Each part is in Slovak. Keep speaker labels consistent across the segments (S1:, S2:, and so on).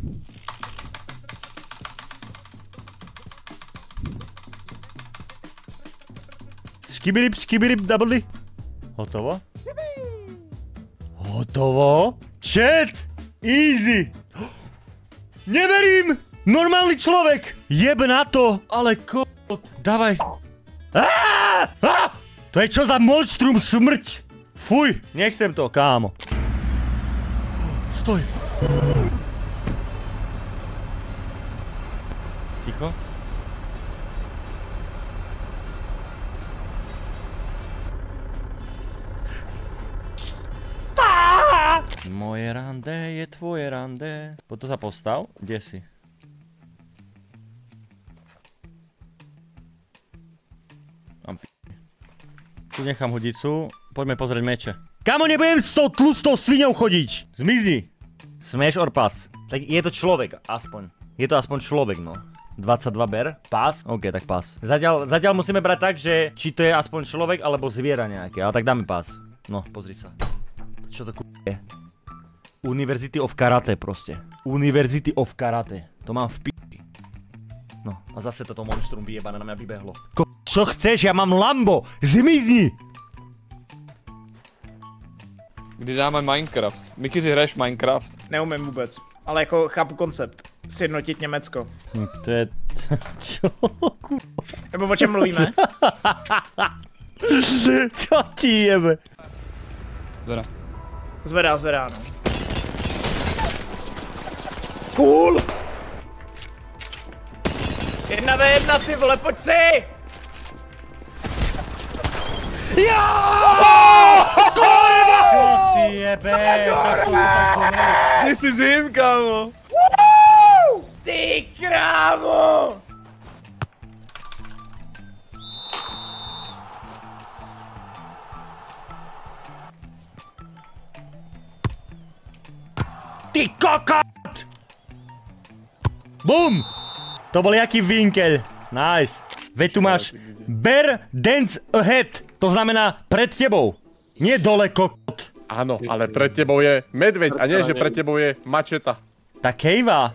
S1: Skibirip, skibirip, double. Hotovo? Hotovo? Chat! Easy! Neverím! Normálny človek! Jeb na to! Ale dávaj... To je čo za monštrum smrť? Fuj! Nechcem to, kámo. Stoj! Ticho? Moje rande je tvoje rande. Potom sa postav. Kde si? Mám p***. Tu nechám hodicu. Poďme pozrieť meče. Kamo, nebudem s tou tlustou sviňou chodiť! Zmizni! Smash or pass? Tak je to človek, aspoň. Je to aspoň človek, no. 22 ber. Pass? OK, tak pass. Zatiaľ musíme brať tak, že či to je aspoň človek, alebo zviera nejaké. Ale tak dáme pass. No, pozri sa. Čo to je? University of Karate proste. University of Karate. To mám v p***i. No, a zase toto monštrum vyjebané na mňa vybehlo. Čo chceš? Ja mám Lambo! Zmizni!
S2: Kdy dáme Minecraft? Miky, si hraješ Minecraft?
S3: Neumím vůbec, ale jako chápu koncept. Sjednotit Německo.
S1: To je... Čo? Kurva.
S3: Nebo o čem mluvíme?
S1: Čo ti jebe?
S3: Zvedá, no. Cool! 1v1, ty vole, pojď si!
S1: Jo! Kurva! Čo ti jebe?
S2: Ty si zim, kámo!
S3: Ty krávo!
S1: Ty kokot! Bum! To bol jaký vinkel. Nice. Veď tu máš bear dance ahead. To znamená pred tebou. Nie dole kokot.
S2: Áno, ale pred tebou je medveď a nie, že pred tebou je mačeta.
S1: Tá kejva.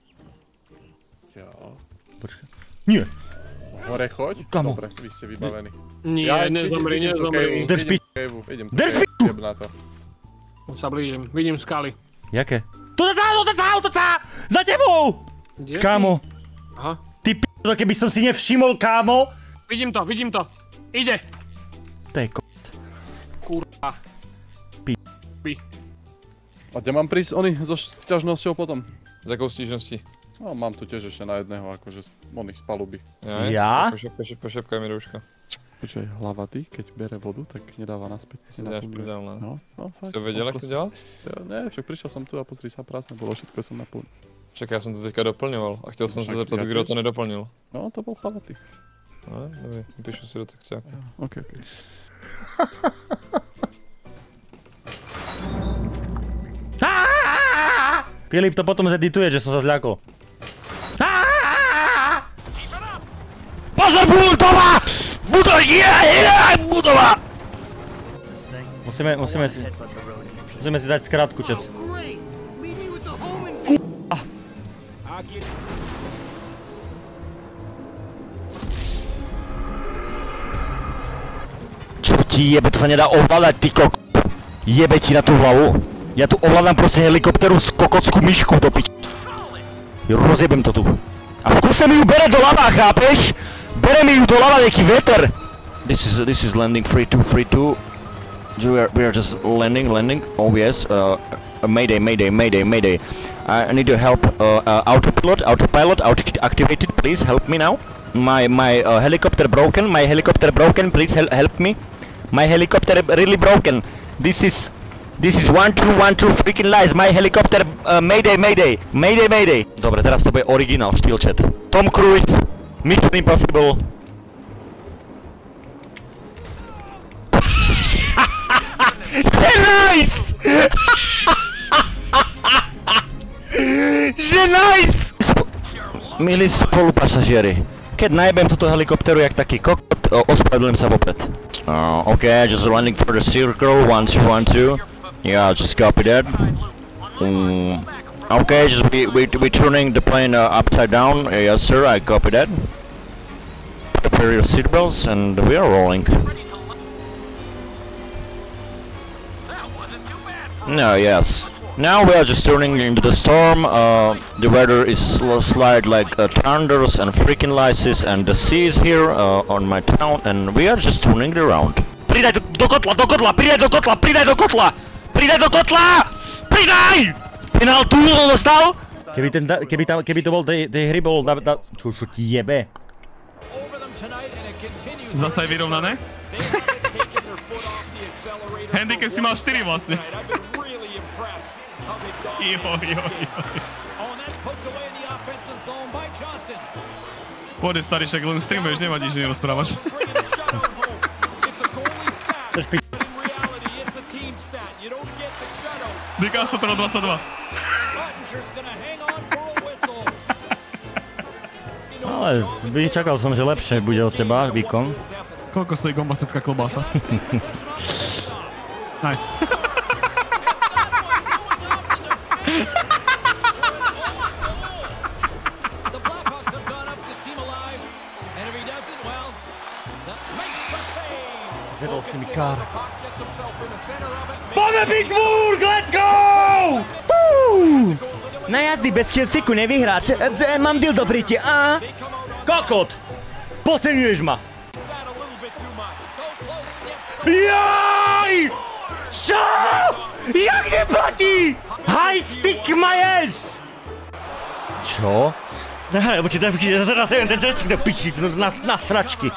S1: Počkaj. Nie.
S2: Hore choď?
S1: Kamo?
S2: Dobre, vy ste vybavení.
S4: Nie, nezomri.
S1: Drž piču. Drž piču!
S4: Už sa blížim, vidím skaly.
S1: Jaké? Tu za tebou! Kámo.
S4: Aha.
S1: Ty p***o, keby som si nevšimol, kámo.
S4: Vidím to. Ide.
S1: To je kot.
S4: Kurva.
S2: A kde mám prísť oni so sťažnosťou potom? S akou sťažností? No, mám tu tiež ešte na jedného, akože oných z paluby.
S1: Ja?
S2: Pošepkaj mi rúško. Počkaj, hlava ty, keď bere vodu, tak nedáva naspäť.
S5: Si dáš pridal,
S2: no, fakt.
S5: Si to vedel, ako to dělat?
S2: Ne, však prišiel som tu a pozri sa, prázdne bolo, všetko som naplnil.
S5: Čekaj, ja som to teďka doplňoval a chtěl jsem se zeptat, kdo to nedoplnil.
S2: No, to bol Palaty.
S5: No, dobrý, napíšu si do sekciáku.
S2: OK.
S1: Filip to potom zedituje, že som sa zľakol.
S6: Pozor, budova! Budova!
S1: Musíme si dať skrátku, chat.
S6: Čo ti jebe, to sa nedá ovládať, ty kok... Jebe ti na tú hlavu. Ja tu ovládam proste helikopteru z kokotskú myšku do pič... Rozjebem to tu. A v kuse mi ju bere do lava, chápeš? Bere mi ju do lava nejaký veter. This is landing 3-2. We are just landing. Oh yes. Mayday. I need your help. Autopilot activated. Please help me now. My helicopter broken. Please help me. My helicopter really broken. This is 1-2 freaking lies. My helicopter. Mayday. Dobre, teraz to bude originál štýl, chat. Tom Cruise. Mission Impossible. Nice! Že nice! Milí spolupasažieri, keď najebem túto helikopteru jak taký kokot, ospravedlňujem sa vopred. Okay, just landing for the circle, 1-2. Yeah, just copy that. Okay, just we turning the plane upside down. Yes, sir. I copy that. Prepare your seatbelts, and we are rolling. No, yes. Now we are just turning into the storm. The weather is slide like thunders and freaking lices, and the sea is here on my town, and we are just turning it around. Pridaj do kotla, do kotla, pridaj do kotla, pridaj do kotla, pridaj do kotla, pridaj! Penál tu dostal?
S1: Keby to bol tej hry bol, čo ti jebe?
S7: Zase je vyrovnané. Handicap si mal 4 vlastne. Pôjde starý, však len streamuješ, nevadí, že nerozprávaš.
S1: To špi...
S7: Dika 122.
S1: Ale čakal som, že lepšie bude od teba výkon.
S7: Koľko stojí gombasecká klobása? Nice.
S1: Zjedol si mi kár. Poďme Pittsburgh, let's go! Na jazdy bez chillsticku nevyhráš. Mám dildo v ryti, a? Kokot! Podceňuješ ma! Jaj! Čo? Jak neplatí? High stick my ass! Čo? Lebo ti zaraz ten joystick do piči, na sračky.